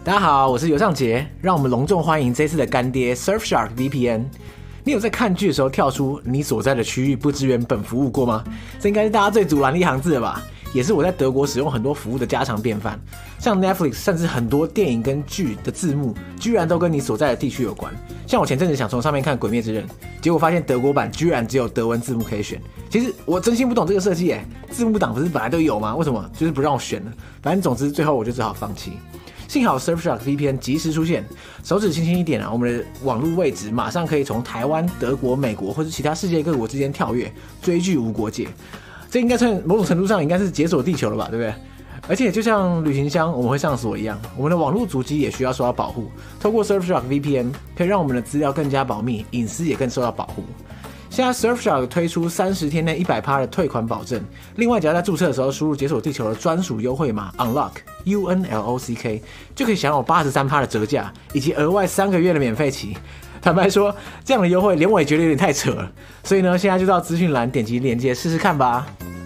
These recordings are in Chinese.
大家好，我是尤尚杰，让我们隆重欢迎这次的干爹 Surfshark VPN。你有在看剧的时候跳出你所在的区域不支援本服务过吗？这应该是大家最阻拦的一行字了吧？也是我在德国使用很多服务的家常便饭。像 Netflix 甚至很多电影跟剧的字幕，居然都跟你所在的地区有关。像我前阵子想从上面看《鬼灭之刃》，结果发现德国版居然只有德文字幕可以选。其实我真心不懂这个设计耶，字幕档不是本来都有吗？为什么就是不让我选呢？反正总之最后我就只好放弃。幸好 Surfshark VPN 及时出现，手指轻轻一点啊，我们的网络位置马上可以从台湾、德国、美国或者其他世界各国之间跳跃，追剧无国界。这应该算某种程度上应该是解锁地球了吧，对不对？而且就像旅行箱我们会上锁一样，我们的网络足迹也需要受到保护。透过 Surfshark VPN 可以让我们的资料更加保密，隐私也更受到保护。现在 Surfshark 推出30天内100%的退款保证，另外只要在注册的时候输入解锁地球的专属优惠码 UNLOCK， 就可以享有83%的折价，以及额外3个月的免费期。坦白说，这样的优惠连我也觉得有点太扯了，所以呢，现在就到资讯栏点击链接试试看吧。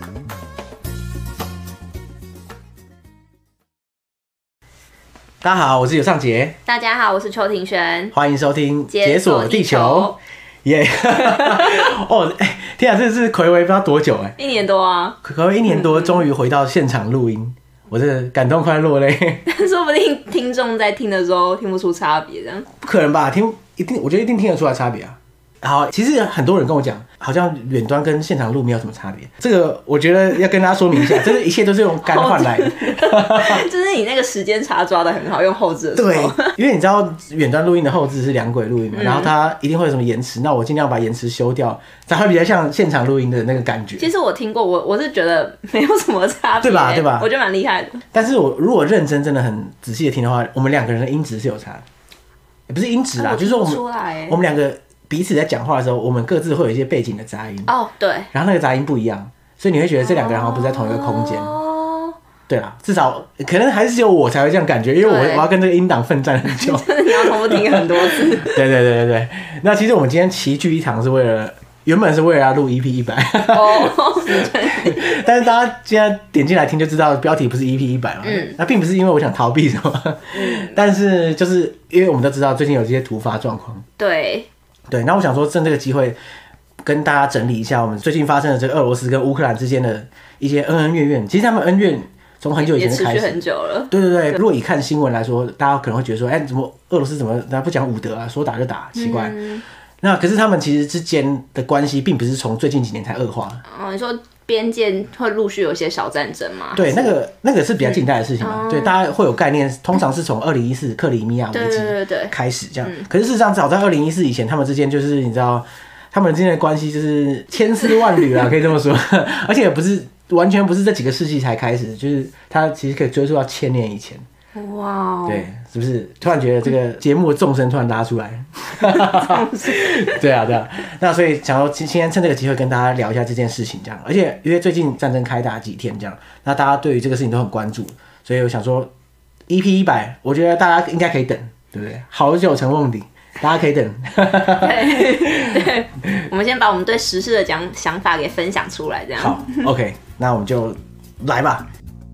大家好，我是尤尚杰。 大家好，我是邱庭璇。 欢迎收听《解锁地球》。耶！哦，天啊，这是睽违不知道多久 1年多啊！ 睽违1年多，终于回到现场录音，我真的感动快落泪。 说不定听众在听的时候听不出差别，这样不可能吧？我觉得一定听得出来差别啊。好，其实很多人跟我讲，好像远端跟现场录没有什么差别。这个我觉得要跟大家说明一下，这一切都是用肝换来的。 就是你那个时间差抓得很好，用后置的时候。 对，因为你知道远端录音的后置是两轨录音嘛，然后它一定会有什么延迟，那我尽量把延迟修掉，才会比较像现场录音的那个感觉。 其实我听过，我是觉得没有什么差别， 对吧？ 我觉得蛮厉害的。 但是我如果认真真的很仔细的听的话，我们两个人的音质是有差的，也不是音质啦，就是说我们两个彼此在讲话的时候，我们各自会有一些背景的杂音。 哦，对。然后那个杂音不一样，所以你会觉得这两个人好像不是在同一个空间。哦。对啦，至少可能还是只有我才会这样感觉，因为我要跟这个音档奋战很久。 你要重复听很多次。 对。那其实我们今天齐聚一堂是原本是为了要录 EP100。哦。但是大家现在点进来听就知道标题不是 EP100 嘛。那并不是因为我想逃避什么。但是就是因为我们都知道最近有这些突发状况。对，那我想说趁这个机会跟大家整理一下我们最近发生的这个俄罗斯跟乌克兰之间的一些恩恩怨怨。其实他们恩怨从很久以前就开始， 也持续很久了。 对。如果以看新闻来说，大家可能会觉得说，怎么俄罗斯怎么不讲武德啊，说打就打，奇怪。那可是他们其实之间的关系并不是从最近几年才恶化。 哦，你说边界会陆续有一些小战争吗？ 对，那个是比较近代的事情嘛。对，大家会有概念，通常是从2014克里米亚危机开始这样。可是事实上，早在2014以前，他们之间就是你知道，他们之间的关系就是千丝万缕啊，可以这么说。而且完全不是这几个世纪才开始，就是它其实可以追溯到1000年以前。哇！对，是不是突然觉得这个节目的众声突然拉出来？对啊。那所以想说，今天趁这个机会跟大家聊一下这件事情，这样。而且因为最近战争开打几天，这样，那大家对于这个事情都很关注，所以我想说 EP100，我觉得大家应该可以等，对不对？好久成瓮底，大家可以等。 对，我们先把我们对时事的想法给分享出来，这样。 好 ，OK， 那我们就来吧。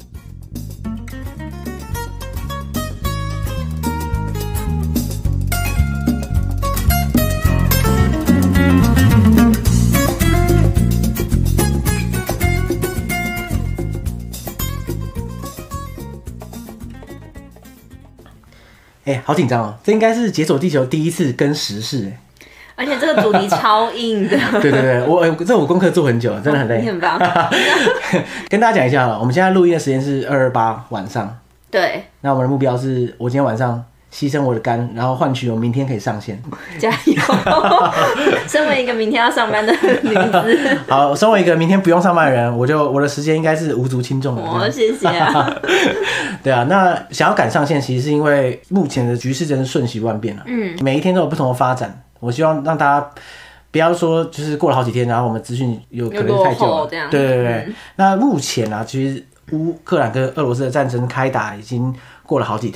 好紧张哦！这应该是解锁地球第一次跟时事而且这个主题超硬的。 对，我功课做很久，真的很累。 你很棒。 跟大家讲一下我们现在录音的时间是228晚上。对。那我们的目标是我今天晚上牺牲我的肝，然后换取我明天可以上线。 加油！身为一个明天要上班的女子。 好，身为一个明天不用上班的人，我的时间应该是无足轻重的。 谢谢啊。 对啊，那想要赶上线，其实是因为目前的局势真是瞬息万变了。每一天都有不同的发展。我希望让大家不要说就是过了好几天，然后我们资讯有可能太旧了。对。那目前啊，其实乌克兰跟俄罗斯的战争开打已经过了好几天。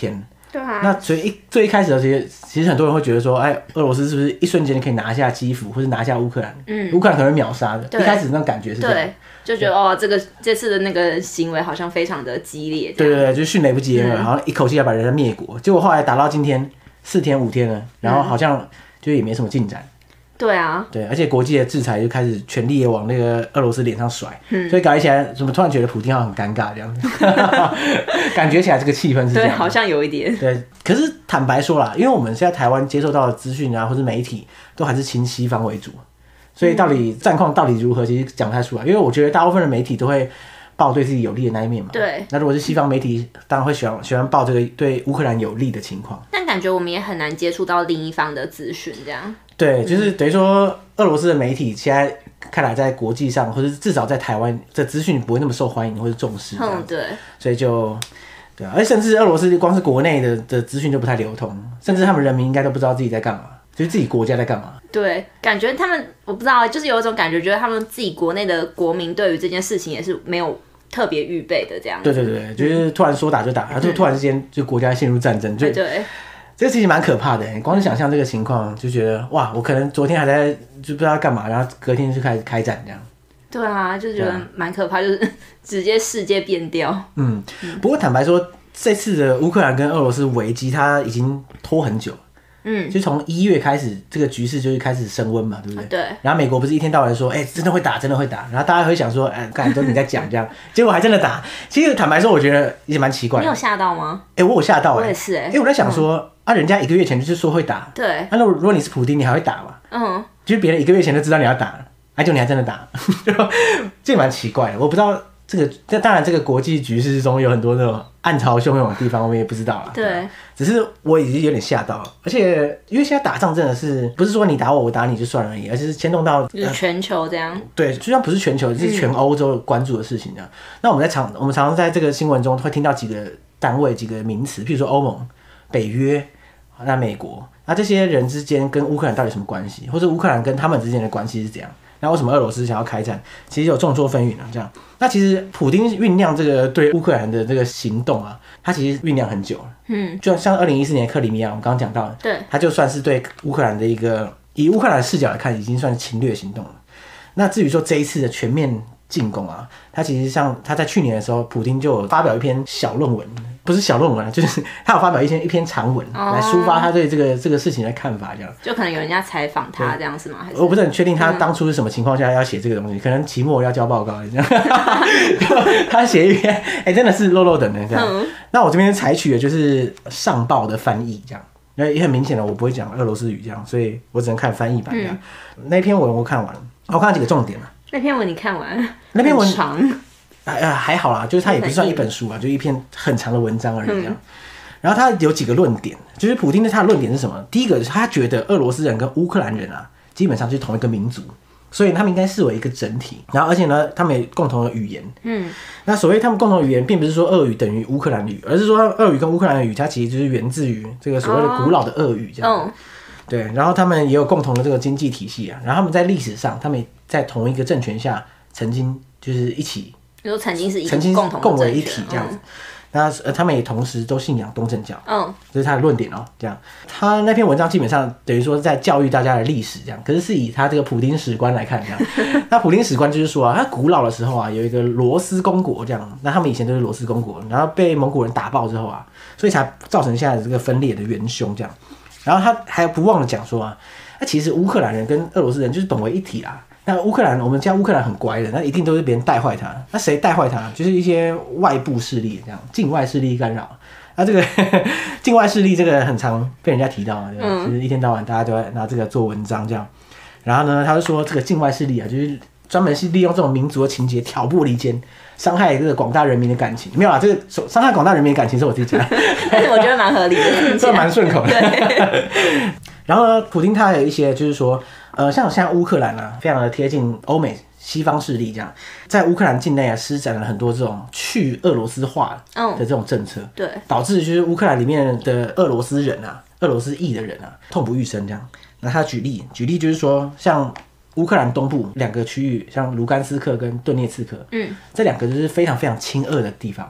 对啊。 那所以最一开始的其实很多人会觉得说，哎，俄罗斯是不是一瞬间可以拿下基辅，或者拿下乌克兰？乌克兰可能秒杀的。一开始那种感觉是这样。 对，就觉得哦，这次的那个行为好像非常的激烈。 对对对，就是迅雷不及掩耳，然后一口气要把人家灭国。结果后来打到今天4天5天了，然后好像就也没什么进展。 对啊， 对，而且国际的制裁就开始全力往那个俄罗斯脸上甩，所以搞起来怎么突然觉得普丁好像很尴尬这样子，感觉起来这个气氛是这样。 对，好像有一点。 对，可是坦白说啦，因为我们现在台湾接受到的资讯啊，或是媒体都还是亲西方为主，所以到底战况到底如何，其实讲不太出来。因为我觉得大部分的媒体都会报对自己有利的那一面嘛。 对。 那如果是西方媒体，当然会喜欢报这个对乌克兰有利的情况。 但感觉我们也很难接触到另一方的资讯，这样。 对，就是等于说，俄罗斯的媒体现在看来在国际上，或者至少在台湾，这资讯不会那么受欢迎或者重视。 对。 所以就，对啊，而甚至俄罗斯光是国内的资讯就不太流通，甚至他们人民应该都不知道自己在干嘛，就是自己国家在干嘛。 对，感觉他们我不知道，就是有一种感觉，觉得他们自己国内的国民对于这件事情也是没有特别预备的这样子。对对对，就是突然说打就打，然后突然之间就国家陷入战争，对。这个其实蛮可怕的，光是想象这个情况就觉得哇，我可能昨天还在就不知道干嘛，然后隔天就开始开战这样。 对啊，就觉得蛮可怕，就是直接世界变掉。 不过坦白说，这次的乌克兰跟俄罗斯危机，它已经拖很久。就从1月开始，这个局势就是开始升温嘛，对不对？ 对。 然后美国不是一天到晚说，真的会打，真的会打，然后大家会想说，刚才都你在讲这样，结果还真的打。其实坦白说，我觉得也蛮奇怪的。 你有吓到吗？ 我有吓到。 我也是。 我在想说，人家1个月前就是说会打， 对。 那如果你是普丁，你还会打吗？就是别人1个月前就知道你要打，就你还真的打，这也蛮奇怪的。我不知道这个，当然这个国际局势中有很多那种暗潮汹涌的地方，我们也不知道啦。 对。 只是我已经有点吓到了，而且因为现在打仗真的是不是说你打我，我打你就算而已，而是牵动到就是全球这样。 对，就像不是全球，是全欧洲关注的事情这样。那我们常常在这个新闻中会听到几个单位、几个名词，譬如说欧盟、北约、那美国，那这些人之间跟乌克兰到底什么关系，或者乌克兰跟他们之间的关系是怎样？那为什么俄罗斯想要开战？其实有众说纷纭这样。那其实普丁酝酿这个对乌克兰的这个行动啊，他其实酝酿很久了。就像2014年克里米亚，我们刚刚讲到的， 对， 他就算是对乌克兰的一个以乌克兰的视角来看，已经算是侵略行动了。那至于说这一次的全面进攻啊，他其实像他在去年的时候，普丁就有发表一篇小论文。不是小论文，就是他有发表一篇长文来抒发他对这个事情的看法，这样。 就可能有人家采访他这样是吗？还是我不是很确定他当初是什么情况下要写这个东西，可能期末要交报告这样。他写一篇，真的是漏漏等的这样。那我这边采取的就是上报的翻译这样。那也很明显的，我不会讲俄罗斯语这样，所以我只能看翻译版这样。那篇文我看完了，我看到几个重点了。 那篇文你看完？ 那篇文长。 还好啦，就是它也不算一本书啊，就一篇很长的文章而已这样。然后他有几个论点，就是普丁他的论点是什么？第一个是他觉得俄罗斯人跟乌克兰人啊，基本上就是同一个民族，所以他们应该视为一个整体。然后而且呢，他们有共同的语言。那所谓他们共同的语言，并不是说俄语等于乌克兰语，而是说俄语跟乌克兰语，它其实就是源自于这个所谓的古老的俄语这样。对，然后他们也有共同的这个经济体系啊。然后他们在历史上，他们在同一个政权下，曾经就是一起。 你说曾经是共为一体这样子。那他们也同时都信仰东正教，这是他的论点哦。这样，他那篇文章基本上等于说在教育大家的历史这样，可是以他这个普丁史观来看这样。那普丁史观就是说啊，他古老的时候啊，有一个罗斯公国这样，那他们以前都是罗斯公国，然后被蒙古人打爆之后啊，所以才造成现在的这个分裂的元凶这样。然后他还不忘了讲说啊，那其实乌克兰人跟俄罗斯人就是本为一体啦。那乌克兰，我们家乌克兰很乖的，那一定都是别人带坏他。那谁带坏他？就是一些外部势力，这样境外势力干扰。那这个境外势力这个很常被人家提到，就是一天到晚大家都在拿这个做文章这样。然后呢，他就说这个境外势力啊，就是专门是利用这种民族的情节挑拨离间，伤害这个广大人民的感情。没有啊，这个伤害广大人民的感情是我自己讲， 但是我觉得蛮合理的， 这蛮顺口的。然后呢，普丁他还有一些就是说。像乌克兰啊，非常的贴近欧美西方势力这样，在乌克兰境内啊，施展了很多这种去俄罗斯化的这种政策， 对， 导致就是乌克兰里面的俄罗斯人啊、俄罗斯裔的人啊，痛不欲生这样。那他举例就是说，像乌克兰东部2个区域，像卢甘斯克跟顿涅茨克，这2个就是非常非常亲俄的地方。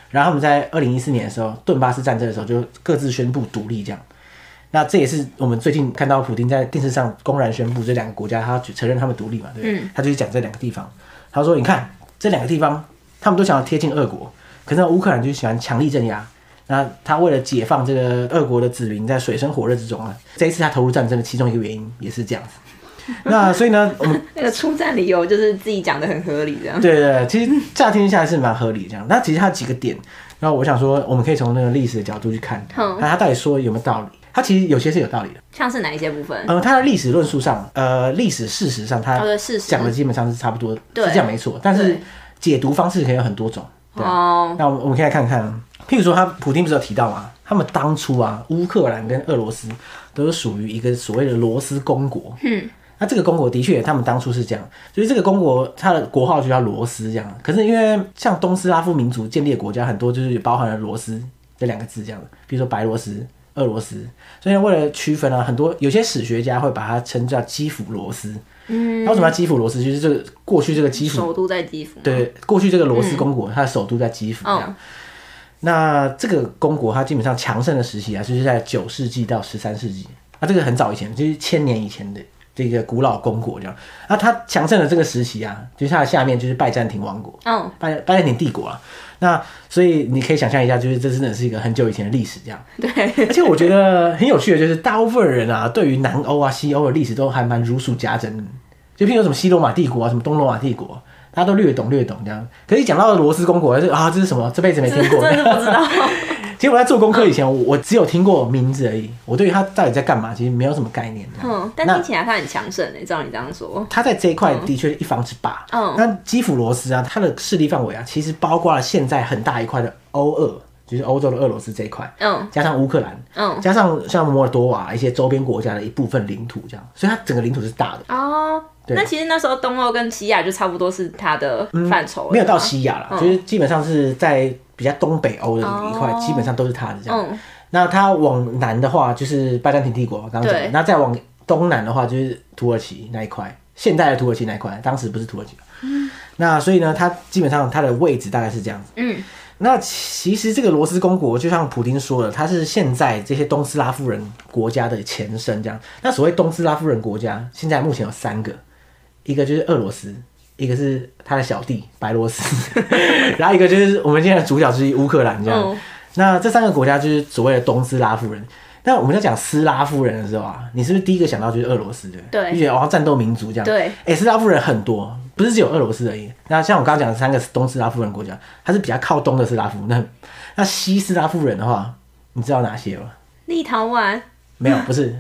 然后他们在2014年的时候，顿巴斯战争的时候就各自宣布独立这样。那这也是我们最近看到普丁在电视上公然宣布这2个国家他承认他们独立嘛，对不对？他就是讲这2个地方，他说你看这2个地方他们都想要贴近俄国，可是乌克兰就喜欢强力镇压。那他为了解放这个俄国的子民在水深火热之中啊，这一次他投入战争的其中一个原因也是这样子。那所以呢，我们那个出战理由就是自己讲的很合理这样。 对对对，其实乍听下来是蛮合理的这样。那其实他几个点，然后我想说，我们可以从那个历史的角度去看，那他到底说有没有道理？他其实有些是有道理的。 像是哪一些部分？ 他的历史论述上，历史事实上，他讲的基本上是差不多，是这样没错。但是解读方式可以有很多种。对啊，那我们可以来看看，譬如说普丁不是有提到吗？他们当初啊，乌克兰跟俄罗斯都是属于一个所谓的罗斯公国。那这个公国的确，他们当初是这样，就是这个公国它的国号就叫罗斯这样。可是因为像东斯拉夫民族建立的国家很多，就是包含了罗斯这2个字这样的，比如说白罗斯、俄罗斯。所以为了区分啊，很多有些史学家会把它称叫基辅罗斯。那为什么要基辅罗斯？就是这个过去这个基辅首都在基辅。 对，过去这个罗斯公国，它的首都在基辅这样。那这个公国它基本上强盛的时期啊，就是在9世纪到13世纪。那这个很早以前，就是1000年以前的这个古老公国这样。那它强盛的这个时期啊，就是它的下面就是拜占庭王国，拜占庭帝国啊。那所以你可以想象一下，就是这真的是一个很久以前的历史这样。 对， 而且我觉得很有趣的就是，大部分人啊，对于南欧啊、西欧的历史都还蛮如数家珍的。就譬如什么西罗马帝国啊，什么东罗马帝国，大家都略懂这样。可是一讲到罗斯公国，这是什么？这辈子没听过， 真的不知道。 其实我在做功课以前，我只有听过名字而已，我对于他到底在干嘛，其实没有什么概念。 但听起来他很强盛诶，照你这样说。 他在这一块的确一方之霸。那基辅罗斯啊，它的势力范围啊，其实包括了现在很大一块的欧俄，就是欧洲的俄罗斯这一块，加上乌克兰，加上像摩尔多瓦一些周边国家的一部分领土这样，所以它整个领土是大的。 那其实那时候东欧跟西亚就差不多是它的范畴了， 没有到西亚啦，就是基本上是在比较东北欧的一块，基本上都是它的这样。那它往南的话就是拜占庭帝国，刚刚讲的。那再往东南的话就是土耳其那一块，现代的土耳其那一块，当时不是土耳其。那所以呢，它基本上它的位置大概是这样子。那其实这个罗斯公国，就像普丁说的，它是现在这些东斯拉夫人国家的前身这样。那所谓东斯拉夫人国家，现在目前有3个。一个就是俄罗斯，一个是他的小弟白罗斯，然后一个就是我们现在的主角之一乌克兰这样。那这3个国家就是所谓的东斯拉夫人。那我们在讲斯拉夫人的时候啊，你是不是第一个想到就是俄罗斯？对，就觉得战斗民族这样。对，斯拉夫人很多，不是只有俄罗斯而已。那像我刚刚讲的3个东斯拉夫人国家，它是比较靠东的斯拉夫。那西斯拉夫人的话，你知道哪些吗？ 立陶宛？ 没有，不是。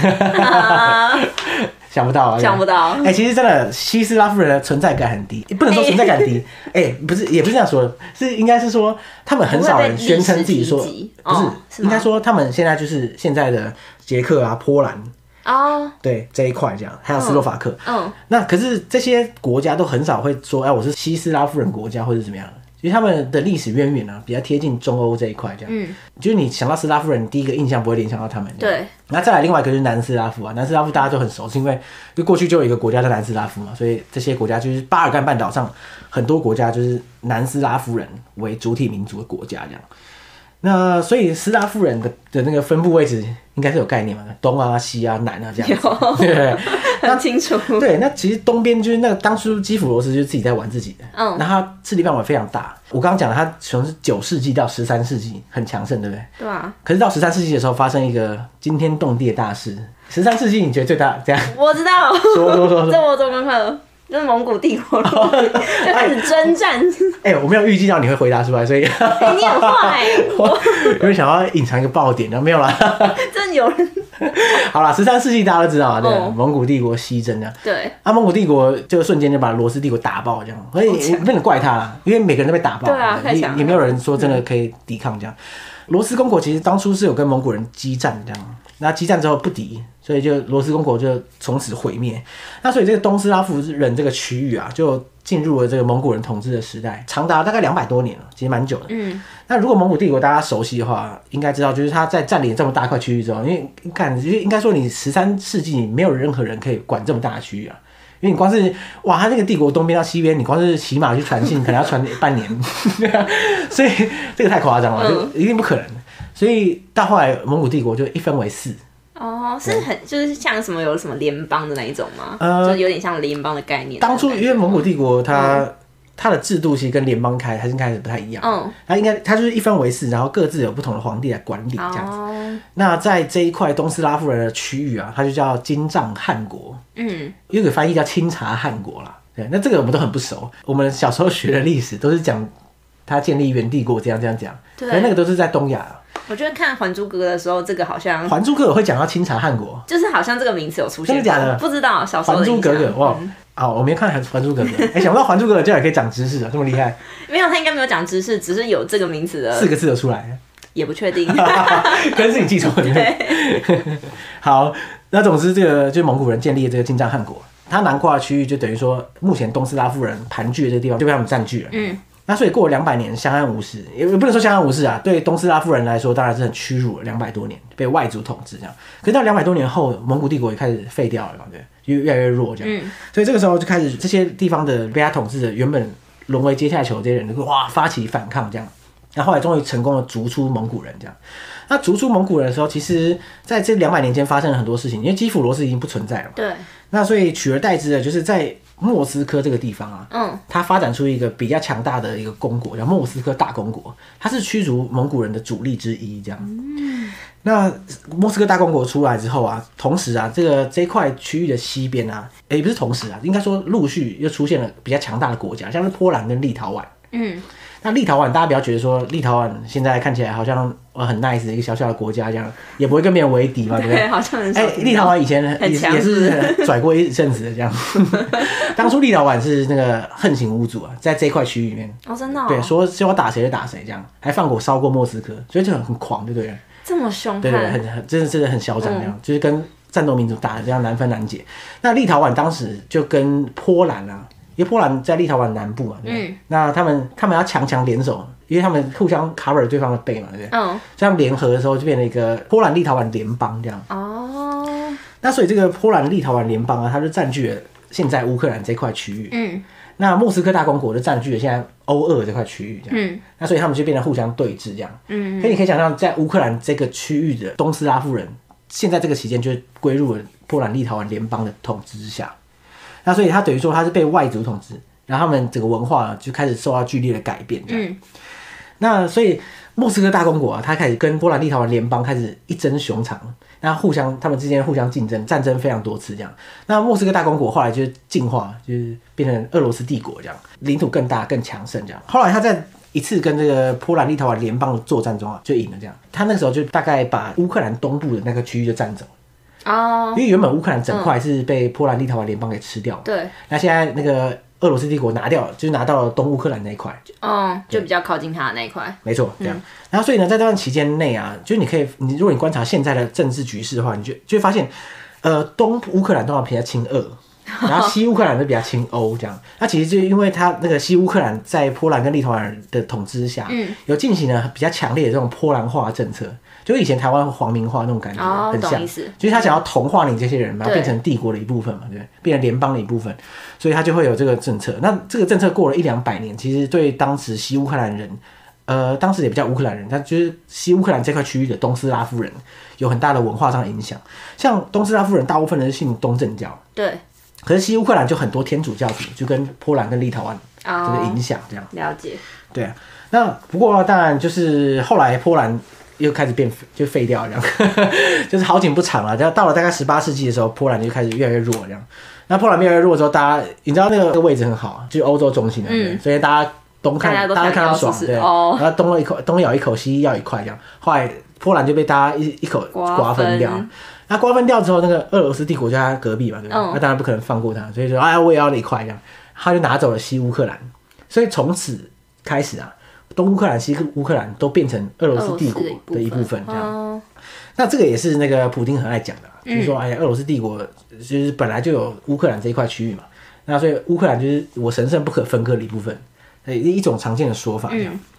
想不到啊， 想不到。 其实真的西斯拉夫人的存在感很低，不能说存在感低，不是，也不是这样说的，是应该是说他们很少人宣称自己说，不是，应该说他们现在就是现在的捷克啊、波兰对这一块这样，还有斯洛伐克，那可是这些国家都很少会说，我是西斯拉夫人国家或者怎么样。其实他们的历史渊源啊，比较贴近中欧这一块，这样。就是你想到斯拉夫人，第一个印象不会联想到他们。对。那再来另外一个就是南斯拉夫啊，南斯拉夫大家都很熟，是因为就过去就有一个国家叫南斯拉夫嘛，所以这些国家就是巴尔干半岛上很多国家就是南斯拉夫人为主体民族的国家这样。那所以斯拉夫人的那个分布位置应该是有概念嘛，东啊、西啊、南啊这样子。对， 很清楚。 对，那其实东边就是那个当初基辅罗斯就是自己在玩自己的，那它势力范围非常大。我刚刚讲了，它从9世纪到13世纪很强盛，对不对？ 对啊。 可是到13世纪的时候，发生一个惊天动地的大事。13世纪你觉得最大这样？ 我知道。 说。 这我做功课。就是蒙古帝国就开始征战。 我没有预计到你会回答出来，所以你很坏。 我因为想要隐藏一个爆点，然后没有啦。 真的有人。 好啦，13世纪大家都知道啊，对，蒙古帝国西征啊。 对。 蒙古帝国就瞬间就把罗斯帝国打爆，这样，所以不能怪他啦，因为每个人都被打爆。 对啊，太强了。 也没有人说真的可以抵抗这样。罗斯公国其实当初是有跟蒙古人激战这样。那激战之后不敌，所以就罗斯公国就从此毁灭。那所以这个东斯拉夫人这个区域啊，就进入了这个蒙古人统治的时代，长达大概200多年了，其实蛮久的。那如果蒙古帝国大家熟悉的话，应该知道就是他在占领这么大块区域之后，因为看应该说你13世纪没有任何人可以管这么大的区域啊， 因为你光是哇，他那个帝国东边到西边，你光是骑马去传信，可能要传半年，所以这个太夸张了，就一定不可能。所以到后来蒙古帝国就一分为4。 哦，是很就是像什么有什么联邦的那一种吗？就有点像联邦的概念。 当初因为蒙古帝国它的制度其实跟联邦还是开始不太一样。它就是一分为4，然后各自有不同的皇帝来管理这样子。那在这一块东斯拉夫人的区域啊，它就叫金帐汗国。有个翻译叫清察汗国啦。对，那这个我们都很不熟。我们小时候学的历史都是讲它建立元帝国这样讲，可是那个都是在东亚。 我觉得看《还珠格格》的时候，这个好像《 还珠格格》会讲到清察汗国， 就是好像这个名词有出现过。 真的假的？ 不知道，小时候的还珠格格哇，好，我没看《还珠格格》，想不到《还珠格格》竟然可以长知识啊，这么厉害！ 没有，他应该没有讲知识，只是有这个名词的 4个字就出来， 也不确定， 可能是你记错了。对，好，那总之这个就是蒙古人建立的这个金帐汗国，它南跨的区域就等于说目前东斯拉夫人盘踞的这个地方就被他们占据了。那所以过了200年相安无事，也不能说相安无事啊。对东斯拉夫人来说，当然是很屈辱了200多年被外族统治这样。可是到200多年后，蒙古帝国也开始废掉了，对，就越来越弱这样。所以这个时候就开始这些地方的被他统治的原本沦为阶下囚这些人，哇发起反抗这样。然后后来终于成功的逐出蒙古人这样。那逐出蒙古人的时候，其实在这200年间发生了很多事情，因为基辅罗斯已经不存在了嘛。 对。 那所以取而代之的就是在莫斯科这个地方啊，它发展出一个比较强大的一个公国，叫莫斯科大公国，它是驱逐蒙古人的主力之一，这样。那莫斯科大公国出来之后啊，同时啊，这一块区域的西边啊，也不是同时啊，应该说陆续又出现了比较强大的国家，像是波兰跟立陶宛。那立陶宛大家不要觉得说立陶宛现在看起来好像很 nice 的一个小小的国家这样，也不会跟别人为敌嘛，对不对？ 好像很少。 立陶宛以前也是拽过一阵子的这样。当初立陶宛是那个横行无阻啊，在这一块区域里面。 真的。 对，说要打谁就打谁这样，还放火烧过莫斯科，所以就很狂，对不对？ 这么凶悍。 对，真的很嚣张这样，就是跟战斗民族打的这样难分难解。那立陶宛当时就跟波兰啊。因为波兰在立陶宛南部嘛，对不对？那他们要强联手，因为他们互相 cover 对方的背嘛，对不对？所以他们联合的时候就变成一个波兰立陶宛联邦这样。那所以这个波兰立陶宛联邦啊，它就占据了现在乌克兰这块区域。那莫斯科大公国就占据了现在欧俄这块区域这样。那所以他们就变得互相对峙这样。所以你可以想象，在乌克兰这个区域的东斯拉夫人，现在这个期间就归入了波兰立陶宛联邦的统治之下。那所以他等于说他是被外族统治，然后他们整个文化就开始受到剧烈的改变。那所以莫斯科大公国啊，他开始跟波兰立陶宛联邦开始一争熊掌，那他们之间互相竞争，战争非常多次这样。那莫斯科大公国后来就是进化，就是变成俄罗斯帝国这样，领土更大更强盛这样。后来他在一次跟这个波兰立陶宛联邦的作战中啊，就赢了这样。他那个时候就大概把乌克兰东部的那个区域就占走。因为原本乌克兰整块是被波兰立陶宛联邦给吃掉， 对。 那现在那个俄罗斯帝国拿掉，就是拿到了东乌克兰那一块， 就比较靠近他的那一块， 没错，这样。然后所以呢，在这段期间内啊，就是如果你观察现在的政治局势的话，你就会发现，东乌克兰通常比较亲俄，然后西乌克兰就比较亲欧这样。那其实就因为他那个西乌克兰在波兰跟立陶宛的统治下，有进行了比较强烈的这种波兰化政策。就以前台湾皇民化那种感觉，很像，就是他想要同化你这些人，把它变成帝国的一部分嘛，对，变成联邦的一部分，所以他就会有这个政策。那这个政策过了100-200年，其实对当时西乌克兰人，当时也不叫乌克兰人，他就是西乌克兰这块区域的东斯拉夫人，有很大的文化上的影响。像东斯拉夫人大部分人是信东正教， 对， 可是西乌克兰就很多天主教徒，就跟波兰跟立陶宛这个影响这样。 了解。 对啊，那不过当然就是后来波兰又开始就废掉这样，就是好景不长了。到了大概18世纪的时候，波兰就开始越来越弱这样。那波兰越来越弱之后，大家你知道那个位置很好，就是欧洲中心的，所以大家大家看他爽，对，然后东咬一口，西咬一块这样。后来波兰就被大家一口瓜分掉。那瓜分掉之后，那个俄罗斯帝国就在他隔壁嘛，对吧？那当然不可能放过他，所以说我也要你一块这样。他就拿走了西乌克兰，所以从此开始啊。东乌克兰、西乌克兰都变成俄罗斯帝国的一部分，这样。那这个也是那个普丁很爱讲的，就是说，俄罗斯帝国就是本来就有乌克兰这一块区域嘛，那所以乌克兰就是我神圣不可分割的一部分，一种常见的说法这样。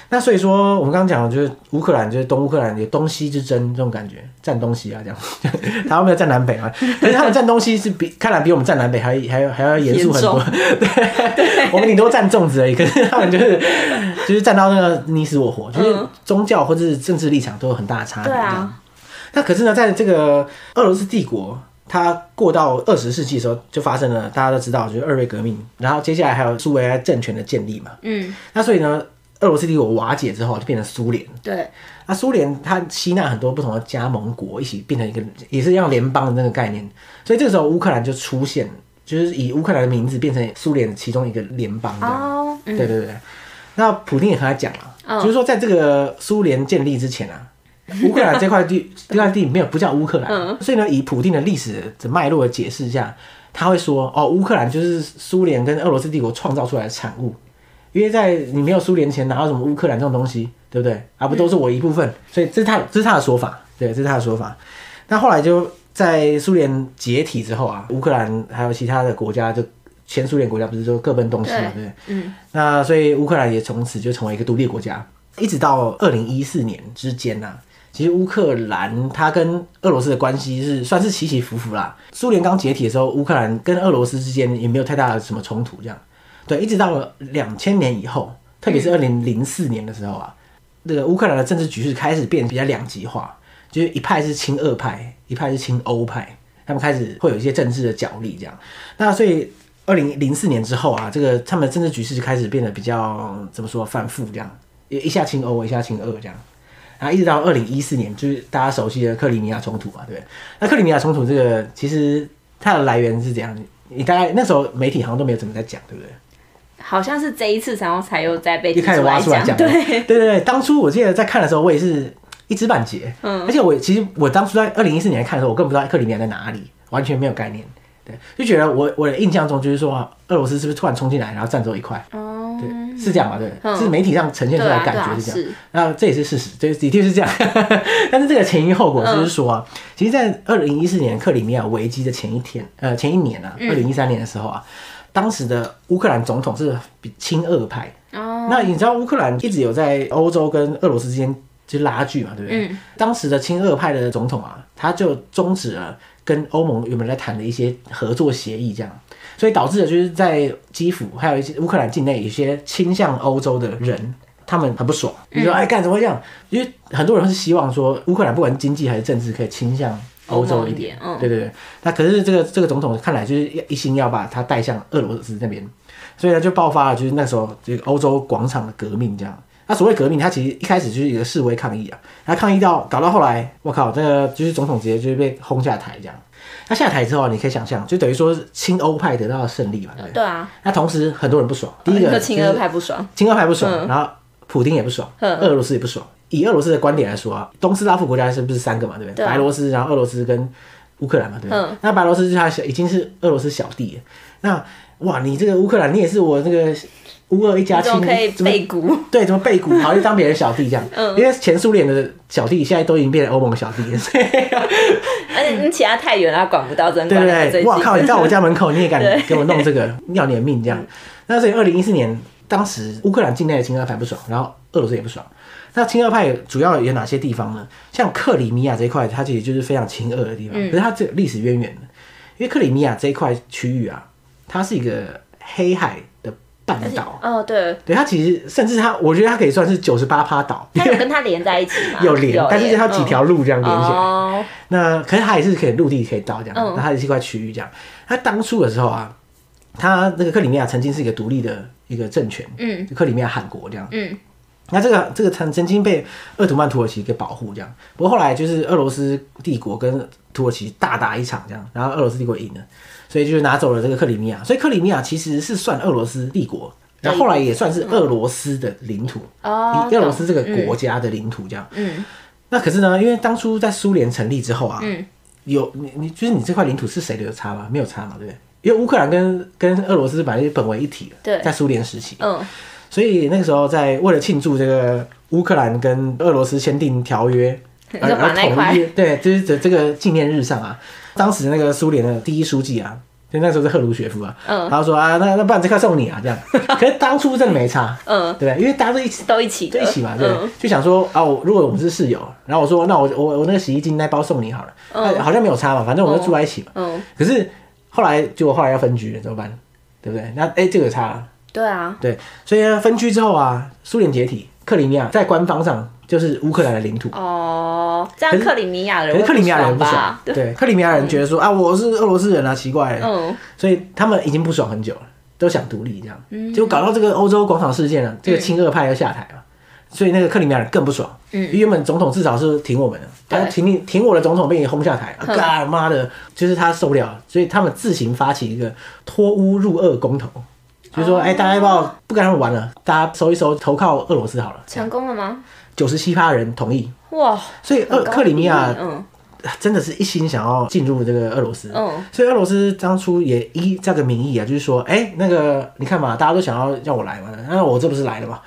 那所以说，我们刚刚讲的就是乌克兰，就是东乌克兰有东西之争这种感觉，占东西啊，这样。台湾没有占南北嘛，可是他们占东西是看来比我们占南北还要严肃很多。对，我们顶多占粽子而已，可是他们就是占到那个你死我活，就是宗教或者是政治立场都有很大的差别。对啊。那可是呢，在这个俄罗斯帝国，它过到20世纪的时候，就发生了大家都知道，就是2月革命，然后接下来还有苏维埃政权的建立嘛。那所以呢，俄罗斯帝国瓦解之后，就变成苏联。对。那苏联它吸纳很多不同的加盟国，一起变成一个也是像联邦的那个概念。所以这个时候乌克兰就出现，就是以乌克兰的名字变成苏联其中一个联邦这样。对对对。那普丁也和他讲了，就是说在这个苏联建立之前啊。乌克兰这块地没有不叫乌克兰，所以呢，以普丁的历史的脉络的解释下，他会说乌克兰就是苏联跟俄罗斯帝国创造出来的产物，因为在你没有苏联前哪有什么乌克兰这种东西，对不对？不都是我一部分，所以这是他的说法，对，这是他的说法。那后来就在苏联解体之后啊，乌克兰还有其他的国家就前苏联国家不是都各奔东西嘛，对不对？那所以乌克兰也从此就成为一个独立国家，一直到2014年之间啊。其实乌克兰它跟俄罗斯的关系算是起起伏伏啦。苏联刚解体的时候，乌克兰跟俄罗斯之间也没有太大的什么冲突，这样。对，一直到了2000年以后，特别是2004年的时候啊，这个乌克兰的政治局势开始变得比较两极化，就是一派是亲俄派，一派是亲欧派，他们开始会有一些政治的角力这样。那所以2004年之后啊，这个他们的政治局势就开始变得比较怎么说反复这样，一下亲欧，一下亲俄这样。然后一直到2014年，就是大家熟悉的克里米亚冲突嘛，对不对？那克里米亚冲突这个其实它的来源是怎样？你大概那时候媒体好像都没有怎么在讲，对不对？ 好像是这一次才又再被开始挖出来讲。对，当初我记得在看的时候，我也是一知半解。而且其实我当初在2014年看的时候，我根本不知道克里米亚在哪里，完全没有概念。对，就觉得我的印象中就是说，俄罗斯是不是突然冲进来，然后占走一块？对，是这样嘛？对，是媒体上呈现出来的感觉是这样。那这也是事实，对，的确是这样。但是这个前因后果就是说啊，其实，在2014年克里米亚危机的前一年啊，2013年的时候啊，当时的乌克兰总统是亲俄派。那你知道乌克兰一直有在欧洲跟俄罗斯之间就拉锯嘛，对不对？当时的亲俄派的总统啊，他就终止了跟欧盟原本在谈的一些合作协议，这样，所以导致的就是在基辅还有一些乌克兰境内有些倾向欧洲的人，他们很不爽，就说干怎么会这样？因为很多人是希望说乌克兰不管经济还是政治可以倾向欧洲一点，对。那可是这个总统看来就是一心要把他带向俄罗斯那边，所以呢就爆发了就是那时候这个欧洲广场的革命这样。那所谓革命，它其实一开始就是一个示威抗议啊，他抗议搞到后来，我靠，这个就是总统直接就是被轰下台这样。他下台之后，你可以想象，就等于说亲欧派得到了胜利嘛，对。 对啊。 那同时很多人不爽，第一个亲俄派不爽， 然后普丁也不爽，俄罗斯也不爽。以俄罗斯的观点来说啊，东斯拉夫国家是不是3个嘛，对不对？白罗斯，然后俄罗斯跟乌克兰嘛，对不对？那白罗斯他已经是俄罗斯小弟了，那哇，你这个乌克兰，你也是我这个。乌俄一家亲， 怎么可以背骨？ 对，怎么背骨？跑去当别人小弟这样？因为前苏联的小弟现在都已经变成欧盟的小弟了， 而且你其他太远了，他管不到，真管对。哇靠！你到我家门口，你也敢给我弄这个，要你的命这样？那所以2014年，当时乌克兰境内的亲俄派不爽，然后俄罗斯也不爽。那亲俄派主要有哪些地方呢？像克里米亚这一块，它其实就是非常亲俄的地方，可是它这个历史渊源的，因为克里米亚这一块区域啊，它是一个黑海的半岛。对，它其实甚至我觉得它可以算是98%岛。 它有跟它连在一起吗？ 有连，但是它几条路这样连起来。那可是它也是可以陆地可以到这样，那它也是一块区域这样。它当初的时候啊，它那个克里米亚曾经是一个独立的一个政权，克里米亚汗国这样。那这个曾经被鄂图曼土耳其给保护这样，不过后来就是俄罗斯帝国跟土耳其大打一场这样，然后俄罗斯帝国赢了，所以就拿走了这个克里米亚。所以克里米亚其实是算俄罗斯帝国，然后后来也算是俄罗斯的领土，俄罗斯这个国家的领土这样。那可是呢，因为当初在苏联成立之后啊，有你就是你这块领土是谁的有差吗？没有差嘛，对不对？因为乌克兰跟俄罗斯本来就本为一体了，对，在苏联时期，所以那个时候为了庆祝这个乌克兰跟俄罗斯签订条约而统一，对，就是这个纪念日上啊，当时那个苏联的第一书记啊， 所以那时候是赫鲁雪夫啊，他说啊，那不然这块送你啊，这样。可是当初真的没差，对不对？因为大家都一起嘛，对，就想说啊，如果我们是室友，然后我说那我那个洗衣精那包送你好了，好像没有差嘛，反正我们就住在一起嘛。可是后来要分居了，怎么办？对不对？那这个有差了。对啊， 对，所以分居之后啊，苏联解体，克里米亚在官方上就是乌克兰的领土。 哦，这样克里米亚人可是克里米亚人不爽，对，克里米亚人觉得说啊，我是俄罗斯人啊，奇怪了，所以他们已经不爽很久了，都想独立这样，结果搞到这个欧洲广场事件啊，这个亲俄派要下台了，所以那个克里米亚人更不爽，原本总统至少是挺我们的，他挺我的总统被你轰下台，干妈的，就是他受不了，所以他们自行发起一个脱乌入俄公投。就是说，大家要不要不跟他们玩了？大家收一收，投靠俄罗斯好了。 成功了吗 ？97%人同意。 哇！ 所以克里米亚真的是一心想要进入这个俄罗斯。所以俄罗斯当初也依这个名义啊，就是说，那个你看嘛，大家都想要让我来嘛，那我这不是来了嘛？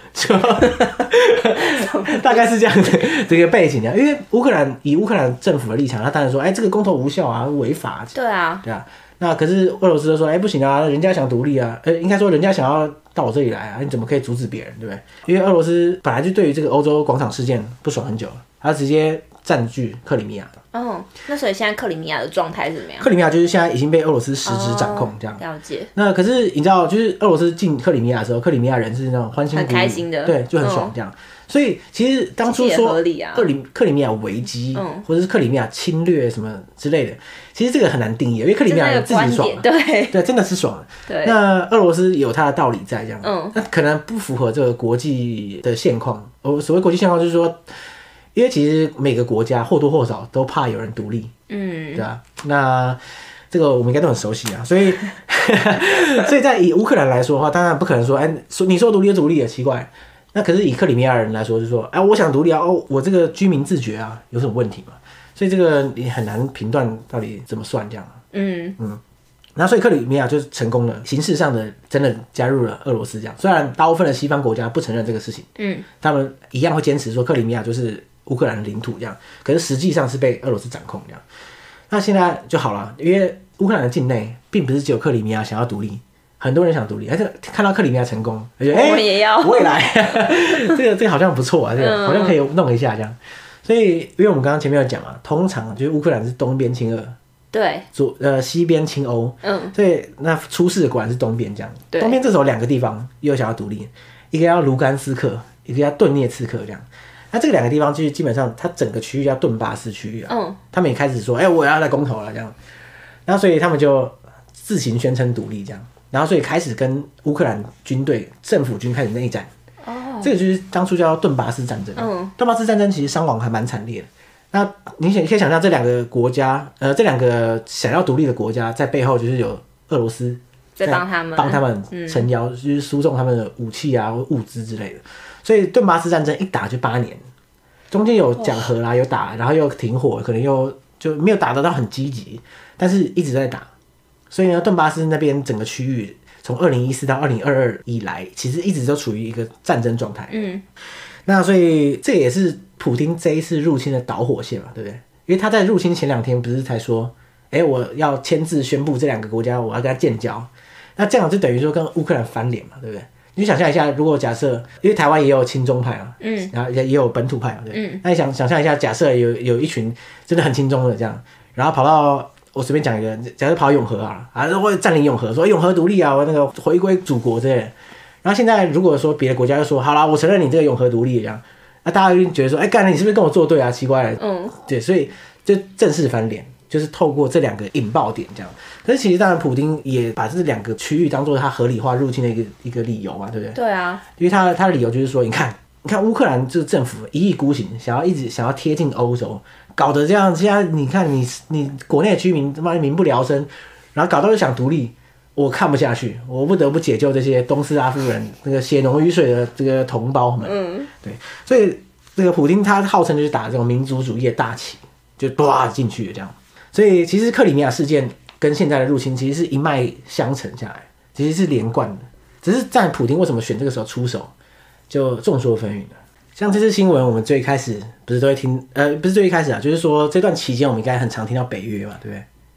大概是这样的这个背景啊。因为以乌克兰政府的立场，他当然说，这个公投无效啊，违法。 对啊。 那可是俄罗斯就说，不行啊，人家想独立啊，应该说人家想要到我这里来啊，你怎么可以阻止别人，对不对？因为俄罗斯本来就对于这个欧洲广场事件不爽很久了，他直接占据克里米亚。 那所以现在克里米亚的状态是怎么样？ 克里米亚就是现在已经被俄罗斯实质掌控，这样。 了解。 那可是你知道，就是俄罗斯进克里米亚的时候，克里米亚人是那种欢欣鼓舞， 很开心的， 对，就很爽这样。所以其实当初说克里米亚危机，或者是克里米亚侵略什么之类的，其实这个很难定义，因为克里米亚人自己爽，对，真的是爽。对，那俄罗斯有它的道理在这样，那可能不符合这个国际的现况。所谓国际现况就是说，因为其实每个国家或多或少都怕有人独立，对吧？那这个我们应该都很熟悉啊，所以在以乌克兰来说的话，当然不可能说，你说独立就独立也奇怪。那可是以克里米亚人来说，就是说，我想独立啊，我这个居民自觉啊，有什么问题吗？所以这个你很难评断到底怎么算这样。那所以克里米亚就是成功了，形式上的真的加入了俄罗斯这样。虽然大部分的西方国家不承认这个事情，他们一样会坚持说克里米亚就是乌克兰的领土这样，可是实际上是被俄罗斯掌控这样。那现在就好了，因为乌克兰的境内并不是只有克里米亚想要独立。很多人想独立，而且看到克里米亚成功，我觉得我也要， 我也来，这个好像不错啊，这个好像可以弄一下这样。所以，因为我们刚刚前面有讲嘛，通常就是乌克兰是东边亲俄， 对， 西边亲欧，所以那出事果然是东边这样。东边这时候2个地方又想要独立，一个叫卢甘斯克，一个叫顿涅茨克这样。那这个2个地方就是基本上它整个区域叫顿巴斯区域啊，他们也开始说，我要来公投了这样，然后所以他们就自行宣称独立这样。然后所以开始跟乌克兰军队政府军开始内战，这个就是当初叫顿巴斯战争。顿巴斯战争其实伤亡还蛮惨烈的。那你可以想象这2个国家，这2个想要独立的国家在背后就是有俄罗斯在帮他们撑腰，就是输送他们的武器啊、物资之类的。所以顿巴斯战争一打就8年，中间有讲和啦，有打，然后又停火，可能又就没有打得到很积极，但是一直在打。所以呢，顿巴斯那边整个区域从2014到2022以来，其实一直都处于一个战争状态。那所以这也是普丁这一次入侵的导火线嘛，对不对？因为他在入侵前2天不是才说，我要签字宣布这2个国家我要跟他建交，那这样就等于说跟乌克兰翻脸嘛，对不对？你就想象一下，如果假设，因为台湾也有亲中派嘛，然后也有本土派嘛，对，那你想象一下，假设有一群真的很亲中的这样，然后跑到我随便讲一个，假设跑到永和啊，或者占领永和，说永和独立啊，我那个回归祖国之类的。然后现在如果说别的国家就说好啦，我承认你这个永和独立这样，那大家就觉得说，干，你是不是跟我作对啊？奇怪了，对，所以就正式翻脸，就是透过这2个引爆点这样。可是其实当然，普丁也把这2个区域当做他合理化入侵的一个理由嘛，对不对？ 对啊， 因为他的理由就是说，你看乌克兰这个政府一意孤行，一直想要贴近欧洲。搞得这样，现在你看你国内的居民他妈民不聊生，然后搞到就想独立，我看不下去，我不得不解救这些东斯拉夫人那个血浓于水的这个同胞们。对，所以这个普丁他号称就是打这种民族主义的大旗，就哇进去了这样。所以其实克里米亚事件跟现在的入侵其实是一脉相承下来，其实是连贯的。只是在普丁为什么选这个时候出手，就众说纷纭了。像这次新闻，我们最一开始不是都会听，不是最一开始啊，就是说这段期间我们应该很常听到北约嘛，对不对？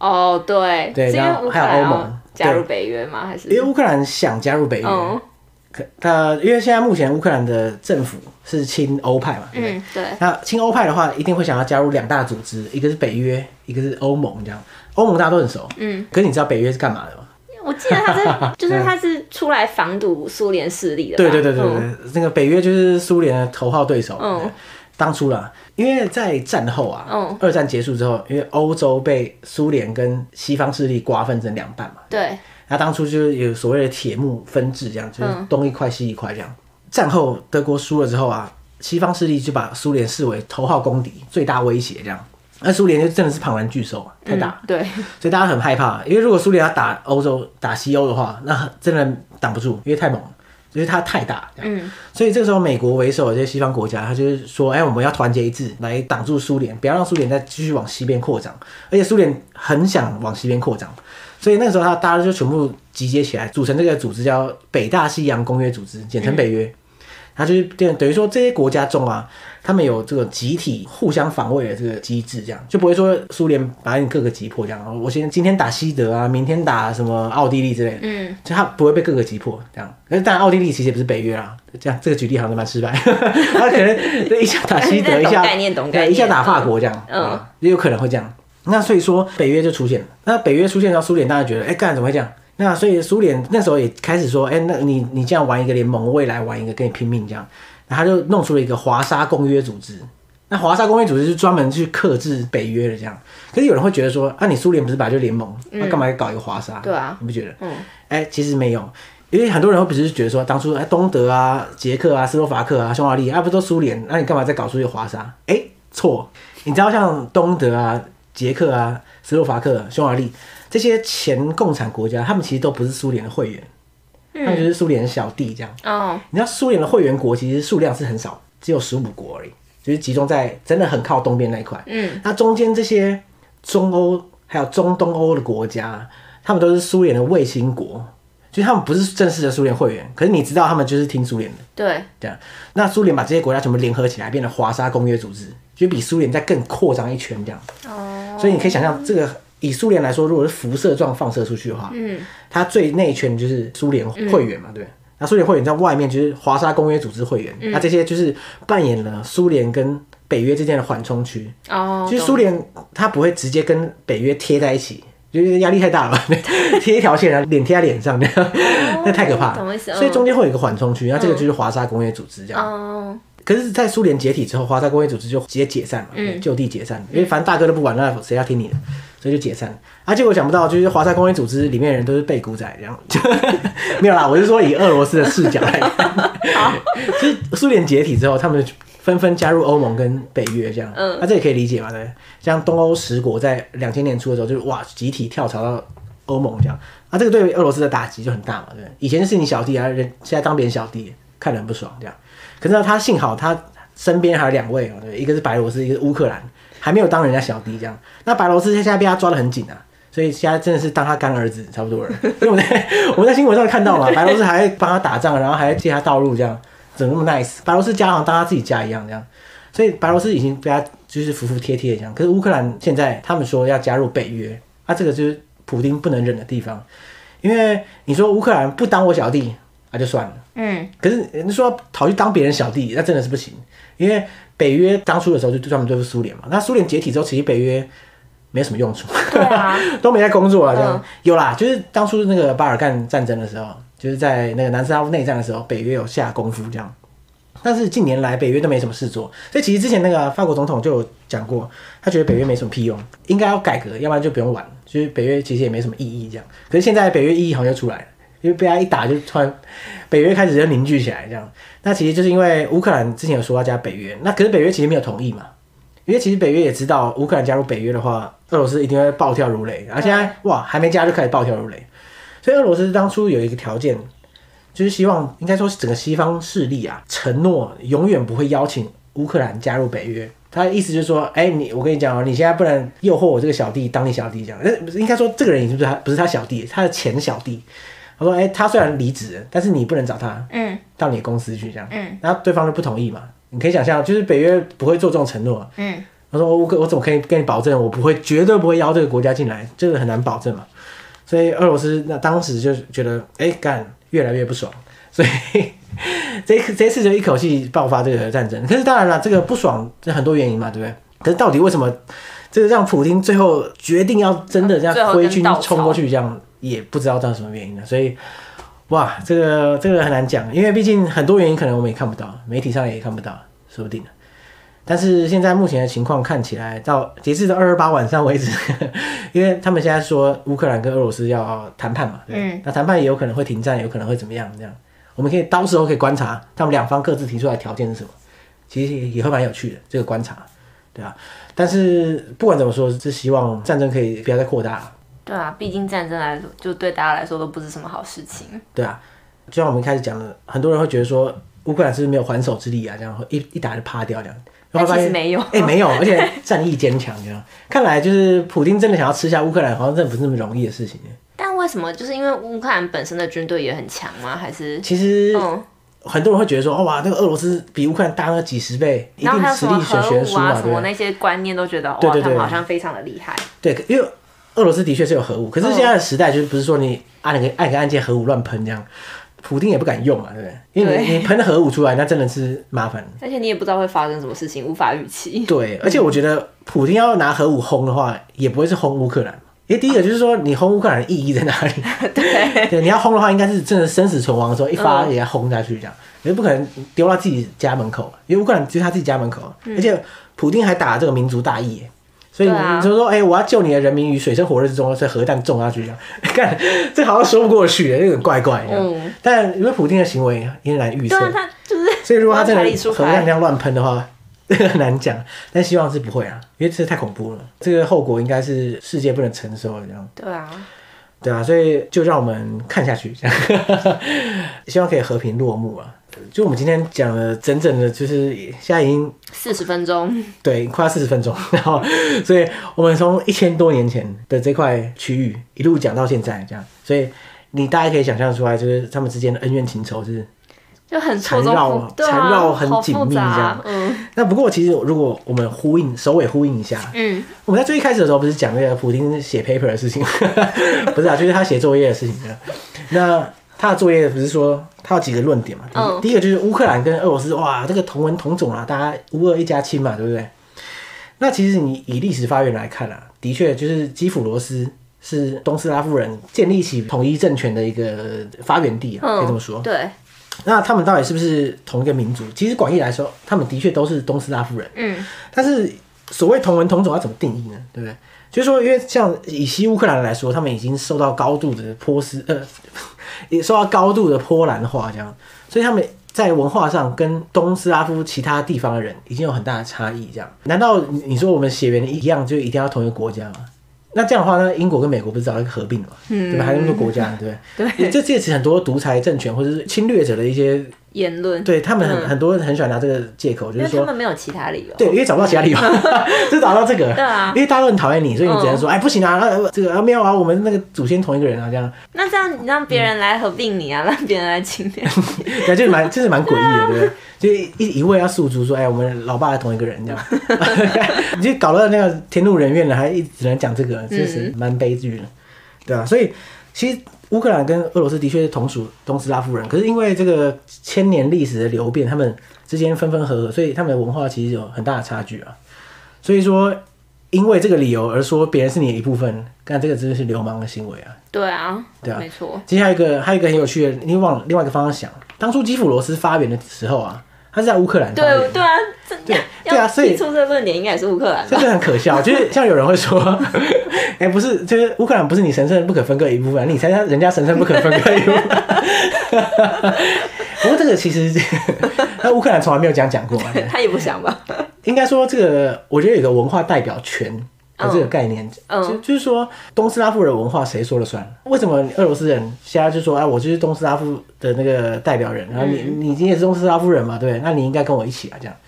哦，对， 对，然后还有欧盟加入北约吗？还是因为乌克兰想加入北约？因为现在目前乌克兰的政府是亲欧派嘛，对不对？ 对。 那亲欧派的话，一定会想要加入2大组织，一个是北约，一个是欧盟这样。欧盟大家都很熟，可是你知道北约是干嘛的吗？ 我记得他是出来防堵苏联势力的吧。 对，那个北约就是苏联的头号对手。当初啦，因为在战后啊，2战结束之后，因为欧洲被苏联跟西方势力瓜分成2半嘛。 对。 那当初就是有所谓的铁幕分治，这样就是东一块西一块这样。战后德国输了之后啊，西方势力就把苏联视为头号公敌、最大威胁这样。那苏联就真的是庞然巨兽，太大， 对， 所以大家很害怕。因为如果苏联要打欧洲、打西欧的话，那真的挡不住，因为太猛了，就是它太大。所以这个时候美国为首的这些西方国家，他就是说，我们要团结一致来挡住苏联，不要让苏联再继续往西边扩张。而且苏联很想往西边扩张。所以那个时候，大家就全部集结起来，组成这个组织叫北大西洋公约组织，简称北约。它就是等于说这些国家中啊，他们有这个集体互相防卫的这个机制，这样就不会说苏联把你各个击破这样。我今天打西德啊，明天打什么奥地利之类的，就他不会被各个击破这样。但是当然奥地利其实也不是北约啦，这样这个举例好像蛮失败。他可能一下打西德，一下打法国这样，也有可能会这样。那所以说北约就出现了。那北约出现到苏联，大家觉得干怎么会这样？那所以苏联那时候也开始说，那你这样玩一个联盟，我也来玩一个跟你拼命这样。然后他就弄出了一个华沙公约组织。那华沙公约组织是专门去克制北约的这样。可是有人会觉得说，你苏联不是本来就联盟，那干嘛要搞一个华沙？ 对啊， 你不觉得？其实没有。因为很多人会不是觉得说，当初东德啊、捷克啊、斯洛伐克啊、匈牙利不都苏联？那你干嘛再搞出一个华沙？错。你知道像东德啊、捷克啊、斯洛伐克、匈牙利这些前共产国家，他们其实都不是苏联的会员，他们就是苏联的小弟这样。你知道苏联的会员国其实数量是很少，只有15国而已，就是集中在真的很靠东边那一块。那中间这些中欧还有中东欧的国家，他们都是苏联的卫星国，就是他们不是正式的苏联会员，可是你知道他们就是听苏联的。对，这样。那苏联把这些国家全部联合起来，变成华沙公约组织，就比苏联再更扩张一圈这样。所以你可以想象，这个以苏联来说，如果是辐射状放射出去的话，它最内圈就是苏联会员嘛，对不对？那苏联会员在外面就是华沙公约组织会员，那这些就是扮演了苏联跟北约之间的缓冲区。就是苏联它不会直接跟北约贴在一起，就是压力太大了吧？贴一条线，然后脸贴在脸上，那太可怕了。所以中间会有一个缓冲区，那这个就是华沙公约组织这样。可是，在苏联解体之后，华沙公约组织就直接解散了，就地解散，因为反正大哥都不管，那谁要听你的，所以就解散了。结果想不到，就是华沙公约组织里面的人都是背骨仔，这样没有啦。我是说以俄罗斯的视角来看，就是苏联解体之后，他们纷纷加入欧盟跟北约这样，这也可以理解嘛，对。像东欧10国在2000年初的时候，就是集体跳槽到欧盟这样，这个对俄罗斯的打击就很大嘛，对。以前是你小弟现在当别人小弟，看得很不爽这样。可是他幸好他身边还有2位，一个是白罗斯，一个是乌克兰，还没有当人家小弟这样。那白罗斯现在被他抓得很紧啊，所以现在真的是当他干儿子差不多了。因为我们在新闻上看到嘛，白罗斯还帮他打仗，然后还借他道路这样，怎么那么 nice？ 白罗斯家好像当他自己家一样这样，所以白罗斯已经被他就是服服帖帖这样。可是乌克兰现在他们说要加入北约，这个就是普丁不能忍的地方，因为你说乌克兰不当我小弟，就算了。可是你说跑去当别人小弟，那真的是不行。因为北约当初的时候就专门对付苏联嘛，那苏联解体之后，其实北约没什么用处，对啊，都没在工作了这样。有啦，就是当初那个巴尔干战争的时候，就是在那个南斯拉夫内战的时候，北约有下功夫这样。但是近年来北约都没什么事做，所以其实之前那个法国总统就有讲过，他觉得北约没什么屁用，应该要改革，要不然就不用玩。就是北约其实也没什么意义这样。可是现在北约意义好像就出来了。因为被他一打就突然北约开始就凝聚起来这样，那其实就是因为乌克兰之前有说要加北约，那可是北约其实没有同意嘛，因为其实北约也知道乌克兰加入北约的话，俄罗斯一定会暴跳如雷，然后现在还没加就开始暴跳如雷，所以俄罗斯当初有一个条件，就是希望应该说是整个西方势力承诺永远不会邀请乌克兰加入北约。他的意思就是说，我跟你讲你现在不能诱惑我这个小弟当你小弟这样，应该说这个人已经不是他小弟，他的前小弟。他说：“他虽然离职了，但是你不能找他，到你的公司去这样。然后对方就不同意嘛。你可以想象，就是北约不会做这种承诺， 他说我怎么可以跟你保证，我绝对不会邀这个国家进来，这个很难保证嘛。所以俄罗斯那当时就觉得，越来越不爽，所以这次就一口气爆发这个战争。可是当然了，这个不爽这很多原因嘛，对不对？可是到底为什么这个让普丁最后决定要真的这样挥军冲过去，这样也不知道到什么原因呢？所以哇，这个很难讲，因为毕竟很多原因可能我们也看不到，媒体上也看不到，说不定。但是现在目前的情况看起来，到截至到228晚上为止，因为他们现在说乌克兰跟俄罗斯要谈判嘛，对，那谈判也有可能会停战，有可能会怎么样？这样我们到时候可以观察他们两方各自提出来的条件是什么，其实也会蛮有趣的这个观察，对啊。但是不管怎么说，是希望战争可以不要再扩大了。 对啊，毕竟战争来说，就对大家来说都不是什么好事情。 对啊，就像我们一开始讲的，很多人会觉得说乌克兰是不是没有还手之力啊，这样一打就趴掉这样。 但其实没有， 没有，而且战役坚强，这样看来就是普丁真的想要吃下乌克兰，好像真的不是那么容易的事情。 但为什么？就是因为乌克兰本身的军队也很强吗？还是其实很多人会觉得说，哇，那个俄罗斯比乌克兰大那几10倍，一定实力悬殊嘛， 什么那些观念都觉得，哇，他们好像非常的厉害。 对，因为俄罗斯的确是有核武，可是现在的时代就是不是说你按个按键核武乱喷这样。普丁也不敢用嘛，对不对？因为你喷核武出来，那真的是麻烦。 而且你也不知道会发生什么事情，无法预期。 对，而且我觉得普丁要拿核武轰的话，也不会是轰乌克兰。因为第一个就是说，你轰乌克兰的意义在哪里？对，你要轰的话，应该是真的生死存亡的时候，一发也要轰下去这样。你不可能丢到自己家门口，因为乌克兰就是他自己家门口，而且普丁还打了这个民族大义。所以你就说，我要救你的人民于水深火热之中，所以核弹种下去这样，看这好像说不过去，有点怪怪的。但因为普丁的行为也很难预测， 对啊，他就是， 所以如果他真的核弹这样乱喷的话，这个很难讲。但希望是不会啊，因为这太恐怖了，这个后果应该是世界不能承受的这样。 对啊。 对啊，所以就让我们看下去，这样希望可以和平落幕啊。就我们今天讲了整整的，就是现在已经 40分钟， 对，快要40分钟。然后，所以我们从1000多年前的这块区域一路讲到现在，这样，所以你大家可以想象出来，就是他们之间的恩怨情仇是就很缠绕、很紧密这样。那不过其实如果我们首尾呼应一下，我们在最一开始的时候不是讲那个普丁写 paper 的事情，不是啊，就是他写作业的事情。那他的作业不是说他有几个论点嘛？第一个就是乌克兰跟俄罗斯，哇，这个同文同种啊，大家乌俄一家亲嘛，对不对？那其实你以历史发源来看啊，的确就是基辅罗斯是东斯拉夫人建立起统一政权的一个发源地啊，可以这么说。 对。 那他们到底是不是同一个民族？其实广义来说，他们的确都是东斯拉夫人。但是所谓同文同种要怎么定义呢？对不对？就是说，因为像以西乌克兰来说，他们已经受到高度的也受到高度的波兰化，这样，所以他们在文化上跟东斯拉夫其他地方的人已经有很大的差异。这样，难道你说我们血缘一样就一定要同一个国家吗？那这样的话，那英国跟美国不是早就合并了嘛？对吧？还有那么多国家，对不对？对，这借此很多独裁政权或者是侵略者的一些言论， 对他们很多人很喜欢拿这个借口，就是说因为他们没有其他理由， 对，因为找不到其他理由，就找到这个， 对啊， 因为大家都很讨厌你，所以你只能说，不行啊，这个没有啊，我们那个祖先同一个人啊，这样。 那这样你让别人来合并你啊，让别人来侵略你， 对，就是蛮诡异的，对不对？就一味要诉诸说，我们老爸是同一个人这样，你就搞到那个天怒人怨了，还只能讲这个，这是蛮悲剧的，对啊，所以其实乌克兰跟俄罗斯的确是同属东斯拉夫人，可是因为这个1000年历史的流变，他们之间分分合合，所以他们的文化其实有很大的差距啊。所以说，因为这个理由而说别人是你的一部分，干这个真的是流氓的行为啊。 对啊，没错。 接下来还有一个很有趣的，你往另外一个方向想，当初基辅罗斯发源的时候啊，他是在乌克兰发源。对啊，所以提出这个论点应该也是乌克兰。 这就很可笑，就是像有人会说，不是，就是乌克兰不是你神圣不可分割的一部分，你才是人家神圣不可分割的一部分。不过这个其实，那乌克兰从来没有这样讲过嘛， 他也不想吧？ 应该说这个，我觉得有个文化代表权的这个概念，就是说东斯拉夫的文化谁说了算？为什么俄罗斯人现在就说，我就是东斯拉夫的那个代表人，然后你也是东斯拉夫人嘛，对，那你应该跟我一起啊，这样。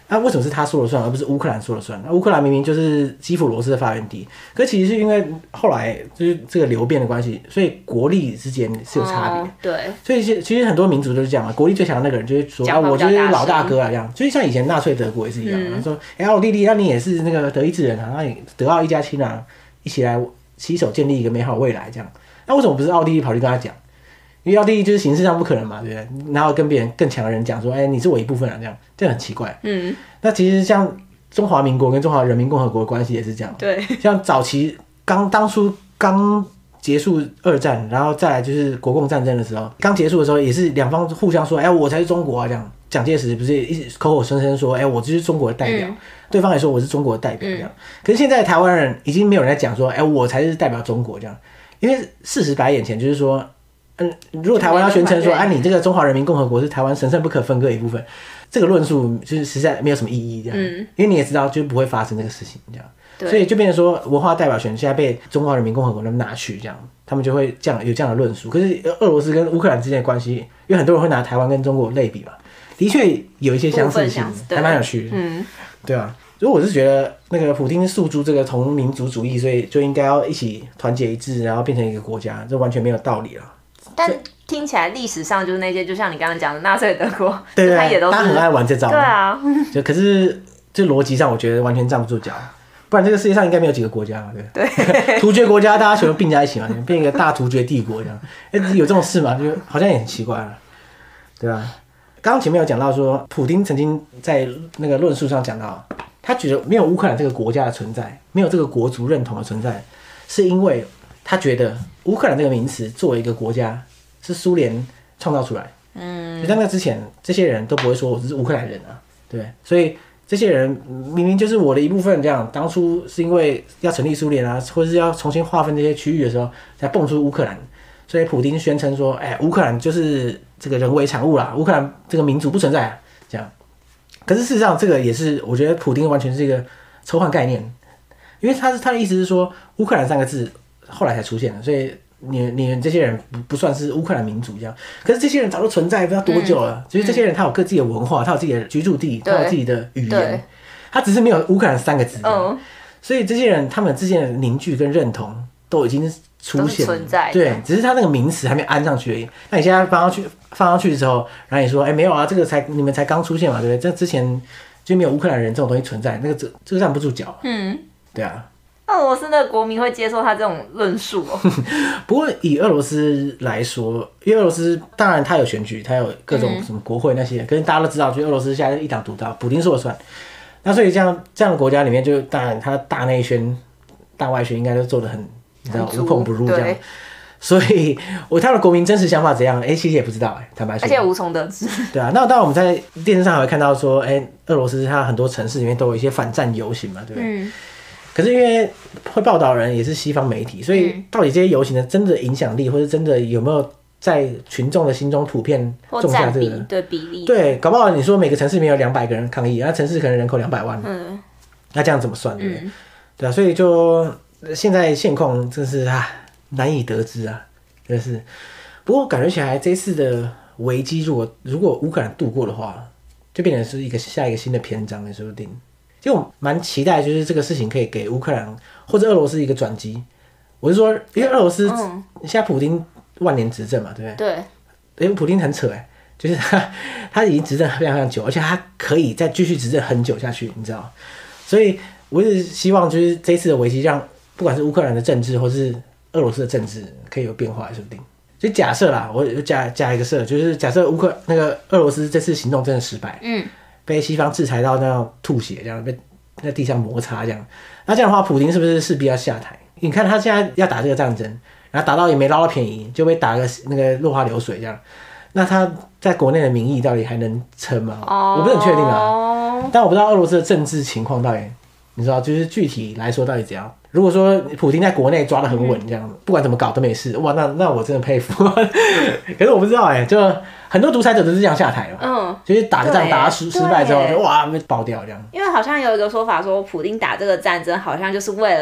那为什么是他说了算，而不是乌克兰说了算？那乌克兰明明就是基辅罗斯的发源地，可其实是因为后来就是这个流变的关系，所以国力之间是有差别。 对， 所以其实很多民族都是这样嘛，国力最强的那个人就会说啊，我就是老大哥啊，这样。就是像以前纳粹德国也是一样，他说，奥地利，那你也是那个德意志人啊，那你德奥一家亲啊，一起来携手建立一个美好未来，这样。那为什么不是奥地利跑去跟他讲？因为奥地利就是形式上不可能嘛，对不对？然后跟别人更强的人讲说，你是我一部分啊，这样很奇怪。那其实像中华民国跟中华人民共和国的关系也是这样。 对， 像早期当初刚结束二战，然后再来就是国共战争的时候，刚结束的时候也是两方互相说，我才是中国啊，这样。蒋介石不是一直口口声声说，我就是中国的代表，对方也说我是中国的代表这样。可是现在台湾人已经没有人在讲说，我才是代表中国这样，因为事实摆在眼前，就是说。如果台湾要宣称说，你这个中华人民共和国是台湾神圣不可分割的一部分，这个论述就是实在没有什么意义，这样，因为你也知道，就是不会发生这个事情，这样，所以就变成说，文化代表权现在被中华人民共和国拿去，这样，他们就会有这样的论述。可是俄罗斯跟乌克兰之间的关系，因为很多人会拿台湾跟中国类比嘛，的确有一些相似性，还蛮有趣的，对啊。所以我是觉得那个普丁诉诸这个同民族主义，所以就应该要一起团结一致，然后变成一个国家，这完全没有道理了。 但听起来历史上就是那些，就像你刚刚讲的纳粹德国， 对， 他也都是他很爱玩这招。 对啊， 可是这逻辑上我觉得完全站不住脚，不然这个世界上应该没有几个国家嘛，对。突厥国家大家全都并在一起嘛，变一个大突厥帝国这样，有这种事吗？就好像也很奇怪了，对吧？刚刚前面有讲到说，普丁曾经在那个论述上讲到，他觉得没有乌克兰这个国家的存在，没有这个国族认同的存在，是因为他觉得乌克兰这个名词作为一个国家是苏联创造出来，就在那之前，这些人都不会说我是乌克兰人啊，对，所以这些人明明就是我的一部分，这样当初是因为要成立苏联啊，或者是要重新划分这些区域的时候，才蹦出乌克兰，所以普丁宣称说，乌克兰就是这个人为产物啦，乌克兰这个民族不存在啊，这样。可是事实上，这个也是我觉得普丁完全是一个抽象概念，因为他的意思是说，乌克兰3个字后来才出现的，所以你们这些人不算是乌克兰民族这样。可是这些人早就存在不知道多久了，就是这些人他有各自己的文化，他有自己的居住地，他有自己的语言，他只是没有乌克兰3个字，所以这些人他们之间的凝聚跟认同都已经出现了，对，只是他那个名词还没安上去而已。那你现在放上去的时候，然后你说，没有啊，这个你们才刚出现嘛，对不对？这之前就没有乌克兰人这种东西存在，这个站不住脚，对啊。 俄罗斯的国民会接受他这种论述哦。 不过以俄罗斯来说，因为俄罗斯当然他有选举，他有各种什么国会那些，可是大家都知道，就俄罗斯现在一党独大，普丁说了算。那所以这样的国家里面，就当然他大内宣、大外宣应该都做得很，你知道无孔不入这样。所以他的国民真实想法怎样？其实也不知道，坦白说， 而且无从得知。对啊，那当然我们在电视上还会看到说，俄罗斯它很多城市里面都有一些反战游行嘛，对不对？可是因为会报道人也是西方媒体，所以到底这些游行的真的影响力，或者真的有没有在群众的心中普遍种下这个比例？ 对，搞不好你说每个城市里面有200个人抗议，那城市可能人口200万，那这样怎么算？对不对？对啊，所以就现在现况真是难以得知啊，真的是。不过感觉起来这次的危机，如果乌克兰度过的话，就变成是下一个新的篇章，也说不定。就我蛮期待，就是这个事情可以给乌克兰或者俄罗斯一个转机。我是说，因为俄罗斯现在普丁万年执政嘛，对不对？对。因为普丁很扯就是他已经执政非常非常久，而且他可以再继续执政很久下去，你知道？所以我是希望，就是这一次的危机，让不管是乌克兰的政治或是俄罗斯的政治可以有变化，说不定。就假设啦，我就加一个设，就是假设俄罗斯这次行动真的失败，被西方制裁到那样吐血，这样被在地上摩擦这样，那这样的话，普丁是不是势必要下台？你看他现在要打这个战争，然后打到也没捞到便宜，就被打个那个落花流水这样，那他在国内的民意到底还能撑吗？我不是很确定啊，但我不知道俄罗斯的政治情况到底，你知道，就是具体来说到底怎样。如果说普丁在国内抓得很稳，这样不管怎么搞都没事，哇，那我真的佩服。可是我不知道就很多独裁者都是这样下台了，就是打个仗打失败之后就哇被爆掉这样。 因为好像有一个说法说，普丁打这个战争好像就是为了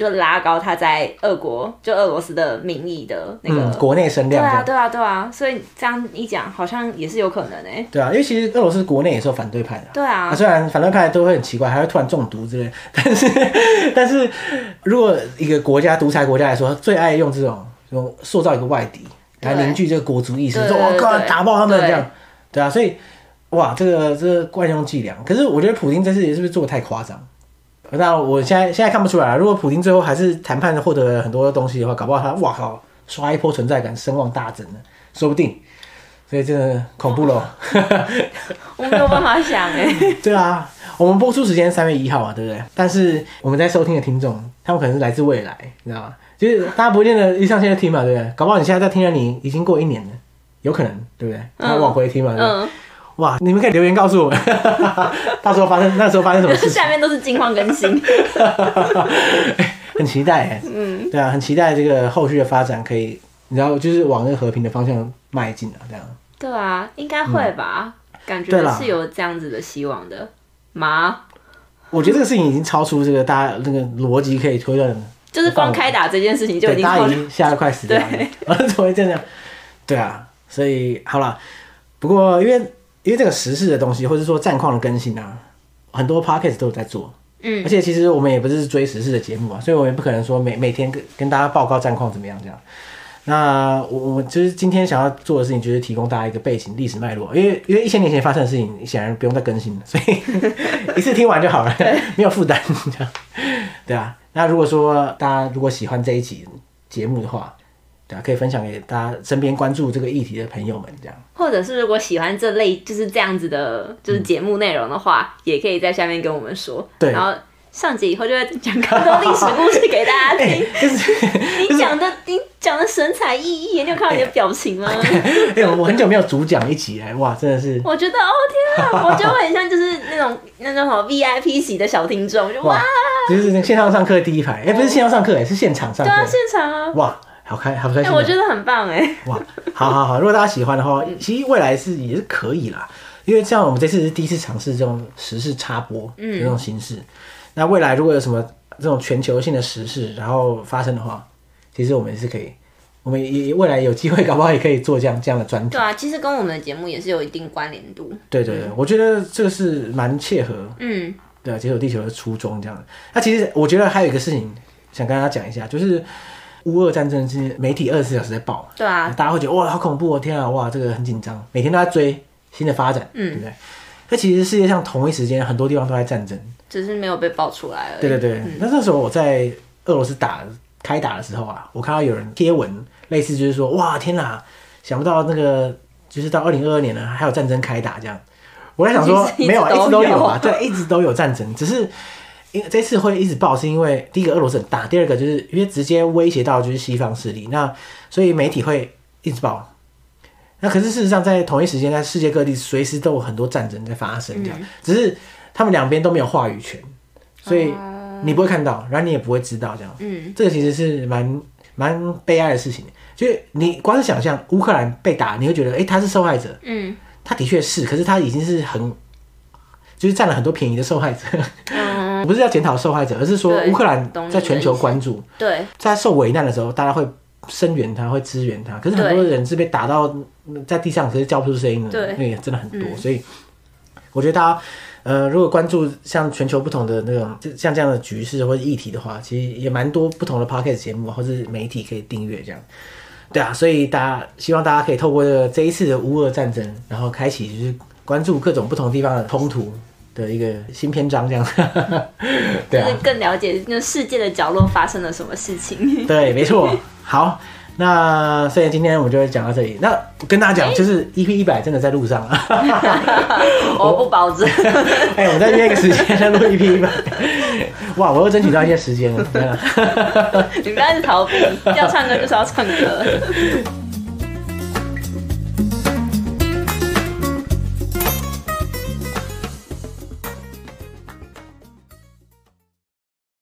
就拉高他在俄罗斯的民意的那个、 国内声量。 对啊，所以这样一讲，好像也是有可能对啊，因为其实俄罗斯国内也是有反对派的。 对啊， 虽然反对派都会很奇怪，还会突然中毒之类，但是如果一个国家独裁国家来说，最爱用这种塑造一个外敌来凝聚这个国族意识，说我靠打爆他们这样。对啊，所以哇，这个惯用伎俩。可是我觉得普丁这次也是不是做得太夸张？那我现在看不出来，如果普丁最后还是谈判获得了很多东西的话，搞不好他哇靠刷一波存在感，声望大增呢，说不定。所以真的恐怖咯。 我没有办法想对啊，我们播出时间3月1号嘛，对不对？但是我们在收听的听众，他们可能是来自未来，你知道吗？就是大家不见得一上线就听嘛，对不对？搞不好你现在在听的你已经过1年了，有可能，对不对？他往回听嘛，对不对？哇，你们可以留言告诉我们，那时候发生什么事情？ 下面都是近况更新， 很期待对啊，很期待这个后续的发展，可以，你知道，就是往那个和平的方向迈进这样。 对啊，应该会吧？感觉是有这样子的希望的吗？ 我觉得这个事情已经超出这个大家那个逻辑可以推断的， 就是光开打这件事情就已经大家已经吓得快死掉了，怎么会这样？对啊，所以好了，不过因为这个时事的东西，或者说战况的更新啊，很多 podcast 都有在做，而且其实我们也不是追时事的节目啊，所以我们也不可能说每天跟大家报告战况怎么样这样。那我就是今天想要做的事情，就是提供大家一个背景历史脉络，因为1000年前发生的事情，显然不用再更新了，所以一次听完就好了，没有负担这样。对啊，那如果说大家如果喜欢这一集节目的话，对啊，可以分享给大家身边关注这个议题的朋友们，这样。或者是如果喜欢这类就是这样子的，就是节目内容的话，也可以在下面跟我们说。对，然后上集以后就会讲更多历史故事给大家听。你讲的神采奕奕，你有看到你的表情吗？ 我很久没有主讲一集了，哇，真的是。 我觉得天啊，我就很像就是那种什么 VIP 席的小听众，就哇， 就是线上上课第一排，不是线上上课，是现场上课。 对啊，现场啊， 哇。好开心！ 我觉得很棒哇，好，如果大家喜欢的话，其实未来也是可以啦，因为像我们这次是第一次尝试这种时事插播的这种形式。那未来如果有什么这种全球性的时事然后发生的话，其实我们也是可以，我们也未来有机会，搞不好也可以做这样的专题。 对啊，其实跟我们的节目也是有一定关联度。 对，我觉得这个是蛮切合，对啊，解锁地球的初衷这样。那其实我觉得还有一个事情想跟大家讲一下，就是乌俄战争是媒体24小时在报， 对啊， 大家会觉得哇好恐怖哦，天啊，哇这个很紧张，每天都在追新的发展，对不对？那其实世界上同一时间很多地方都在战争，只是没有被爆出来而已。对，那时候我在俄罗斯开打的时候啊，我看到有人贴文，类似就是说哇天哪，想不到那个就是到2022年了还有战争开打这样。我在想说没有，一直都有啊，对，一直都有战争，只是。因为这次会一直爆，是因为第一个俄罗斯很大，第二个就是因为直接威胁到就是西方势力，那所以媒体会一直爆。那可是事实上在同一时间，在世界各地随时都有很多战争在发生，这样，只是他们两边都没有话语权，所以你不会看到，然后你也不会知道这样。这个其实是蛮悲哀的事情。就是你光是想象乌克兰被打，你会觉得他是受害者，他的确是，可是他已经是就是占了很多便宜的受害者。不是要检讨受害者，而是说乌克兰在全球关注，对，在受危难的时候，大家会声援他，会支援他。可是很多人是被打到在地上，可是叫不出声音的，那也真的很多。所以我觉得大家如果关注像全球不同的那种像这样的局势或者议题的话，其实也蛮多不同的 podcast 节目或是媒体可以订阅这样。对啊，所以希望大家可以透过这一次的乌俄战争，然后开启就是关注各种不同地方的冲突的一个新篇章这样。对啊，就是更了解那世界的角落发生了什么事情。对，没错。好，那所以今天我们就会讲到这里。那跟大家讲，就是 EP100 真的在路上了。我不保证。我再约一个时间再录 EP100。哇，我又争取到一些时间了。你不要一直逃避，要唱歌就是要唱歌。